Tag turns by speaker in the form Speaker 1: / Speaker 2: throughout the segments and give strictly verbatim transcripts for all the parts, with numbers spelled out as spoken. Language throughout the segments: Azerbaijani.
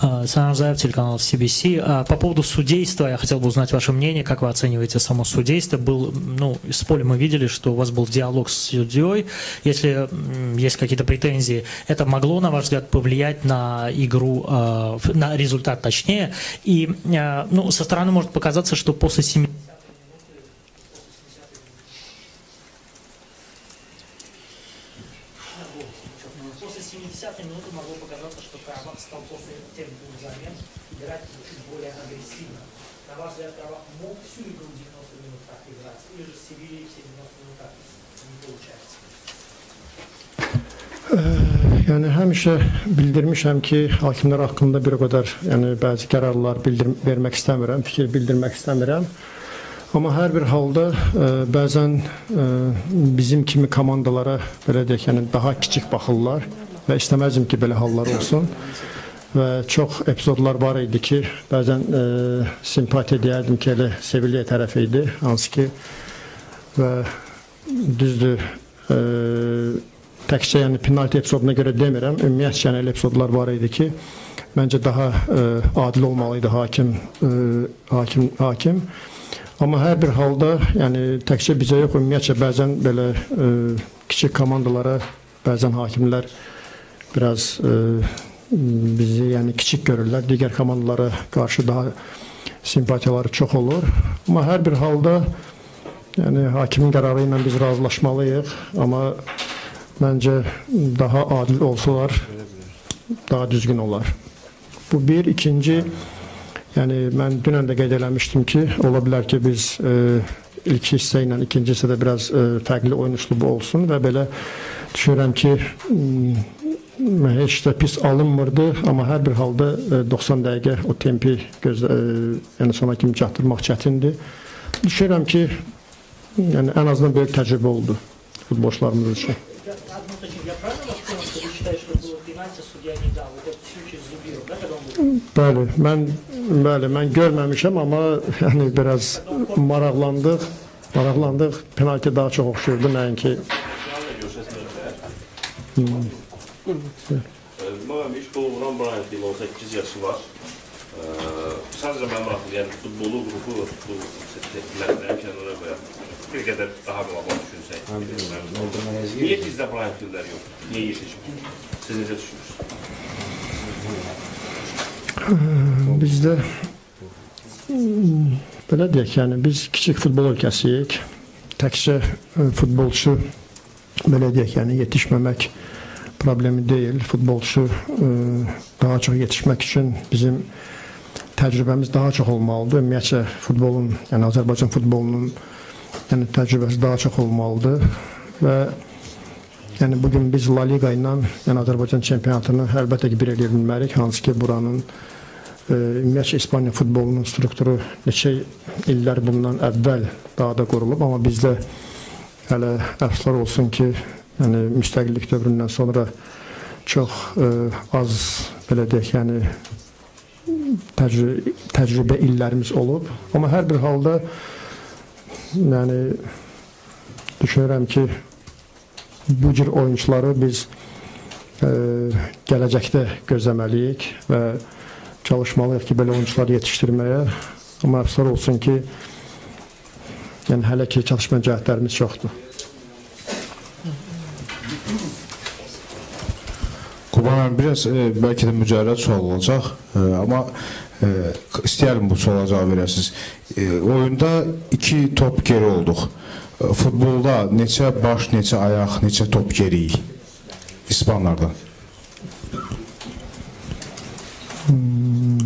Speaker 1: Санар Заев, телеканал си би си. По поводу судейства, я хотел бы узнать ваше мнение, как вы оцениваете само судейство. Был, ну, с поля мы видели, что у вас был диалог с судьей. Если есть какие-то претензии, это могло, на ваш взгляд, повлиять на игру, на результат точнее. И, ну, со стороны может показаться, что после семи... После семидесятой минуты могло показаться, что Карабах стал после тех двух замен играть чуть более агрессивно. На ваш взгляд, Карабах мог всю игру девяносто минут так играть, или же с Севильей все девяносто минут так не получается?
Speaker 2: Yəni həmişə bildirmişəm ki, hakimlər haqqında bir o qədər, yəni bəzi qərarlar bildir vermək istəmirəm, fikir bildirmək istəmirəm. Amma hər bir halda ə, bəzən ə, bizim kimi komandalara belə deyək, yəni daha kiçik baxırlar və istəməzdim ki, belə hallar olsun. Və çox epizodlar var idi ki, bəzən ə, simpatiya edərdim ki, elə Sevilya tərəf idi, hansı ki və düzdür, ə, təkcə yəni penalti epizoduna görə demirəm, ümumiyyətcə yəni elə epizodlar var idi ki, məncə daha ə, adil olmalıydı hakim, ə, hakim, hakim. Amma hər bir halda, yəni təkcə bizə yox, ümumiyyətcə bəzən belə ə, kiçik komandalara bəzən hakimlər biraz ə, bizi yəni kiçik görürlər, digər komandalara qarşı daha simpatiyaları çox olur. Amma hər bir halda yəni hakimin qərarı ilə biz razılaşmalıyıq, amma məncə daha adil olsalar daha düzgün olar. Bu bir, ikinci, yəni mən dünən də qeyd eləmişdim ki, ola bilər ki, biz e, ilk hissə ilə ikinci hissədə biraz e, fərqli oyun üslubu olsun və belə düşünürəm ki, heç də pis alınmırdı, amma hər bir halda e, doxsan dəqiqə o tempi gözlə, e, yəni sona kimi çatdırmaq çətindir. Düşünürəm ki, yəni ən azından böyük təcrübə oldu futbolçularımız üçün. Bəli, mən bəli, mən görməmişəm, amma yəni biraz maraqlandıq. Maraqlandıq. Penalti daha çox oxşuyurdu nəinki.
Speaker 3: Mənim iş qolu vuran Bryant'in on səkkiz yaşı var. Sadəcə mənim maraqlı, yəni futbolu, qrupu, futbol seçkilərdən kənara qoyaq. Bir qədər daha qlobal düşünsək. Niyə bizdə Bryant'lər yox? Niyə yetişmir? Siz necə düşünürsünüz?
Speaker 2: Bizdə belə deyək, yəni biz kiçik futbol ölkəsiyik. Təkcə futbolçu belə deyək, yəni yetişməmək problemi deyil. Futbolçu daha çox yetişmək üçün bizim təcrübəmiz daha çox olmalıdır. Ümumiyyətcə futbolun, yəni Azərbaycan futbolunun yəni təcrübəsi daha çox olmalıdır və yəni bugün biz La Liga ilə yəni Azərbaycan çempionatını əlbəttə ki bir eləyə bilmərik, hansı ki buranın e, ümumiyyətcə İspaniya futbolunun strukturu neçə illər bundan əvvəl daha da qurulub, amma bizdə hələ əfsuslar olsun ki, yəni müstəqillik dövründən sonra çox e, az belə deyək, yəni təcrübə, təcrübə illərimiz olub, amma hər bir halda yəni düşünürəm ki, bu cür oyuncuları biz e, gələcəkdə gözləməliyik və çalışmalıyıq ki, belə oyuncular yetişdirməyə. Amma əfsuslar olsun ki, yəni hələ ki çalışma cəhətlərimiz çoxdur.
Speaker 4: Quban, biraz e, bəlkə də mücərrəd sual olacaq, e, amma e, istəyərim bu suala cavab verəsiniz. E, oyunda iki top geri olduq. Futbolda neçə baş, neçə ayaq, neçə top geriyik İspanlardan?
Speaker 2: Hmm.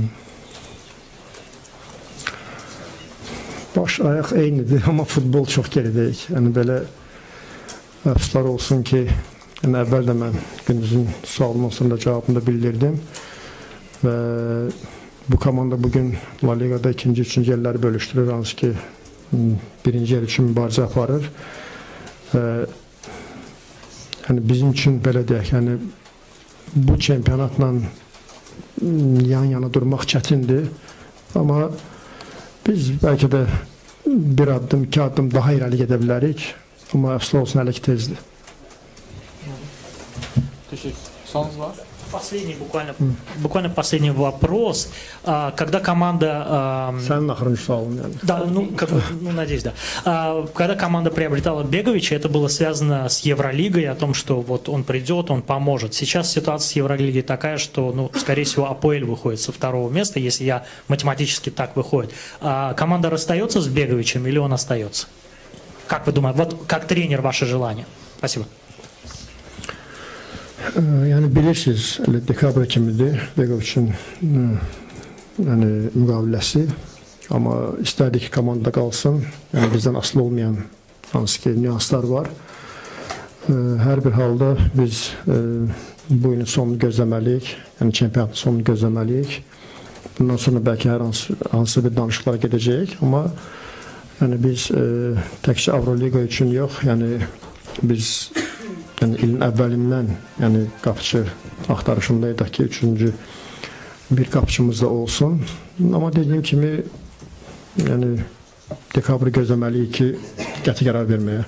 Speaker 2: Baş, ayaq eynidir, amma futbol çox geridəyik. Yəni belə əfsuslar olsun ki, yəni əvvəl də mən gündüzün sualının sonra cavabını da bildirdim və bu komanda bugün La Ligada ikinci, üçüncü yerləri bölüşdürür, hansı ki birinci yer üçün mübarizə aparır. E, yəni bizim üçün belə deyək, yəni bu çempionatla yan-yana durmaq çətindir, amma biz bəlkə də bir addım, iki addım daha irəli gedə bilərik, amma əfsuslar olsun hələ ki tezdir.
Speaker 5: Teşekkür. Sorunuz var?
Speaker 1: Последний, буквально, буквально последний вопрос. Когда команда...
Speaker 2: Sen axırıncı sualın yani.
Speaker 1: Да, ну, как, ну, надеюсь, да. Когда команда приобретала Беговича, это было связано с Евролигой, о том, что вот он придет, он поможет. Сейчас ситуация с Евролигой такая, что, ну, скорее всего, АПЛ выходит со второго места, если я математически так выходит. А команда расстается с Беговичем или он остается? Как вы думаете? Вот как тренер, ваше желание? Спасибо.
Speaker 2: Yəni bilirsiniz, dekabr kimidir Begoviçin yəni müqaviləsi, amma istərdik ki, komanda qalsın. Yəni bizdən asılı olmayan hansı ki nüanslar var. Hər bir halda biz bu ilin sonunu gözləməliyik, yəni çempionatın sonunu gözləməliyik. Bundan sonra bəlkə hər hansı, hansı bir danışıqlara gedəcəyik, amma yəni biz təkcə Avroliqa üçün yox, yəni biz yəni ilin əvvəlindən yəni qapıçı axtarışındaydıq ki, üçüncü bir qapıçımız da olsun. Amma dediyim kimi yəni dekabrı gözləməliyik ki, qəti qərar verməyə.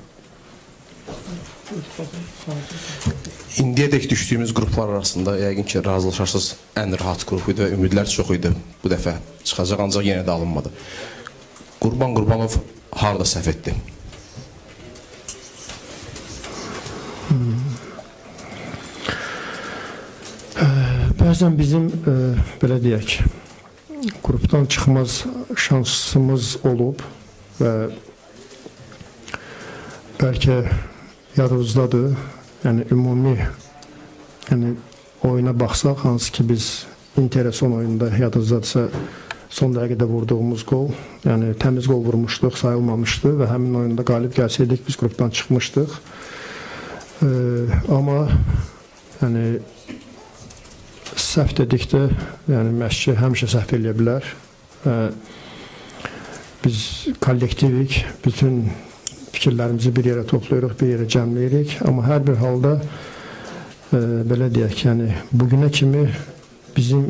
Speaker 5: İndiyədək düşdüyümüz qruplar arasında yəqin ki, razılaşarsız ən rahat qrup idi və ümidlər çox idi bu dəfə çıxacaq, ancaq yenə də alınmadı. Qurban Qurbanov harada səhv etdi?
Speaker 2: Bəzən bizim, e, belə deyək, qrupdan çıxmaz şansımız olub və bəlkə yadımızdadır, yəni ümumi yəni, oyuna baxsaq, hansı ki biz Interson oyunda yadımızdadırsa son dəqiqədə vurduğumuz gol, yəni təmiz gol vurmuşduq, sayılmamışdı və həmin oyunda qalib gəlsəydik biz qrupdan çıxmışdıq. E, amma yəni səhv dedikdə, yəni məşqçi həmişə səhv eləyə bilər. Biz kollektivik, bütün fikirlərimizi bir yerə toplayırıq, bir yerə cəmləyirik. Amma hər bir halda, e, belə deyək, yəni bugünə kimi bizim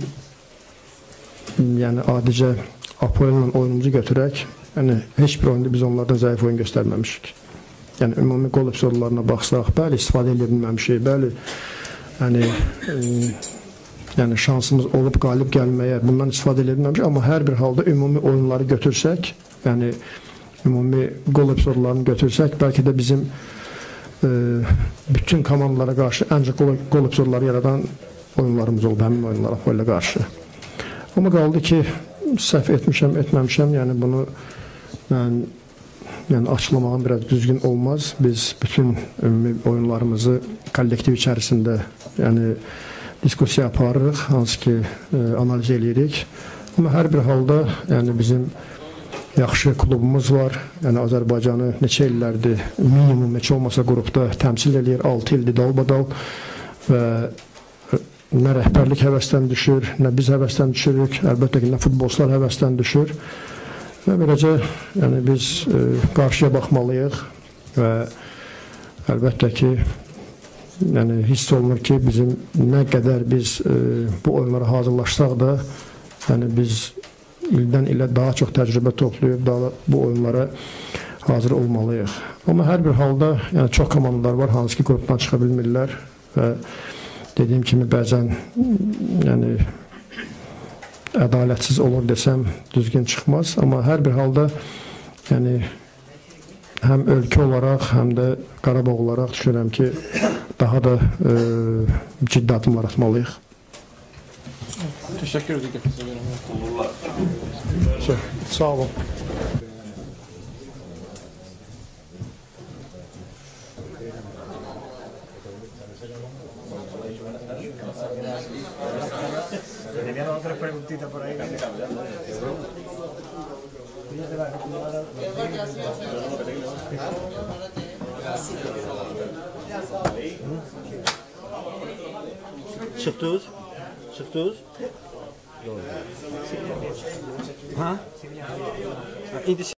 Speaker 2: yəni adicə Apoel'la oyunumuzu götürək, yəni heç bir oyunda biz onlardan zəif oyun göstərməmişik. Yəni ümumi qol epizodlarına baxsaq, bəli, istifadə edə bilməmişik, bəli, yəni e, yəni şansımız olub qalib gəlməyə bundan istifadə edə bilməmişik, amma hər bir halda ümumi oyunları götürsək, yəni ümumi qol epizodlarını götürsək, bəlkə də bizim e, bütün komandalara qarşı ancaq qol, qol epizodları yaradan oyunlarımız oldu, həmin oyunlara Apoel'ə qarşı. Amma qaldı ki, səhv etmişəm, etməmişəm, yəni bunu mən yəni açıqlamağım biraz düzgün olmaz. Biz bütün ümumi oyunlarımızı kollektiv içərisində yəni diskusiya aparırıq, hansı ki e, analiz edirik. Amma hər bir halda yəni bizim yaxşı klubumuz var. Yəni Azərbaycanı neçə illərdir minimum heç olmasa qrupda təmsil edir, altı ildir dalbadal və nə rəhbərlik həvəsdən düşür, nə biz həvəsdən düşürük, əlbəttə ki, nə futbolçular həvəsdən düşür. Və beləcə yəni biz e, qarşıya baxmalıyıq və əlbəttə ki yəni hiss olunur ki, bizim nə qədər biz e, bu oyunlara hazırlaşsaq da, yəni biz ildən ilə daha çox təcrübə toplayıb, daha bu oyunlara hazır olmalıyıq. Amma hər bir halda yəni çox komandalar var, hansı ki qrupdan çıxa bilmirlər və dediyim kimi bəzən yəni ədalətsiz olur desəm düzgün çıxmaz, amma hər bir halda yəni həm ölkə olaraq, həm də Qarabağ olaraq düşünürəm ki, daha da e, ciddi adımlar atmalıyıq.
Speaker 6: Teşekkür ederim.
Speaker 2: Sağ olun.
Speaker 6: Tenían otra preguntita por ahí.
Speaker 7: Çıktınız? Çıktınız? Ha? İndi